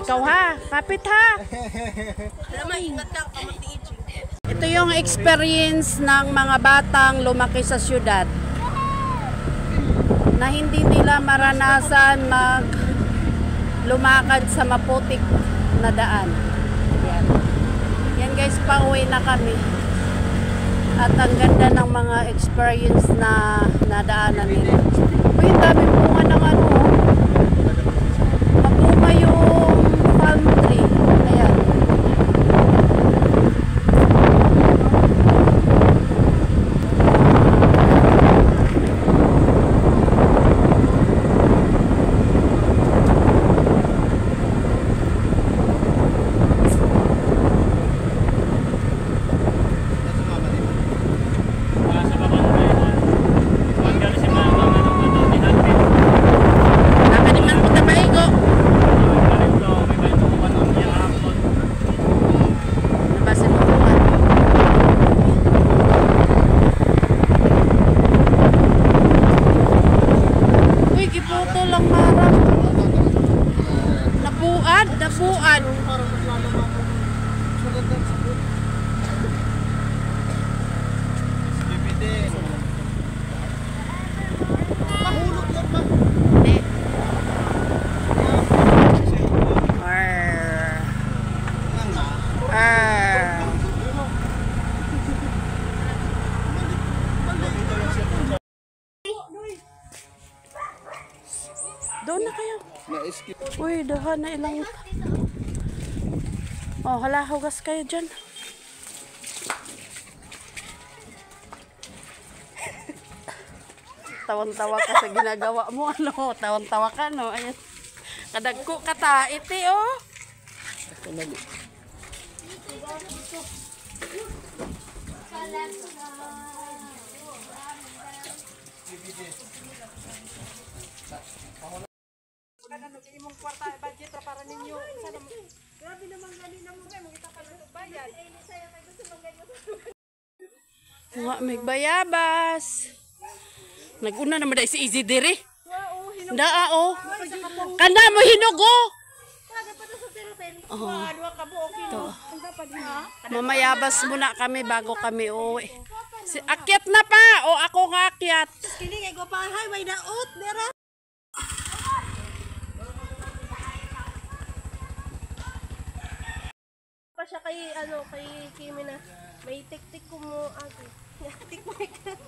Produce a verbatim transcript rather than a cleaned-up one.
ikaw ha. Kapit ha. Ito yung experience ng mga batang lumaki sa syudad na hindi nila maranasan mag lumakad sa maputik na daan. Yan. Yan guys, pauwi na kami. At ang ganda ng mga experience na nadaanan nila. Uy, ang dami bunga ng ano. Mabunga yung palm tree. Ayan. Nabuan. Mahulog yan ba? Hindi. Arr. Arr. Doon na kayo. Uy, dahan na ilang. Oh, hala, hugas kayo dyan. Tawan-tawa ka sa ginagawa mo, ano? Tawan-tawa ka, no? Ayan. Kadagko ka ta, iti, oh. Ano kini mong kwarta budget para ninyo isa naman. Grabe naman gani na mo kay mo kita pa ng bayan. Ini saya kay gusto mangganyo. Wa mig bayabas. Naguna naman dai si Easy dire. Wa hinog. Daa o. Kana mo hinugo. Kada pa sa terrain. Oh, adwa ka buok ito. Mamayabas muna kami bago kami uwi. Si akyat na pa o ako nga akyat. Kini kay go pa highway daot dira. Pa siya kay ano kay Kimi na may tik-tik ko mo agi. Tik mo ka.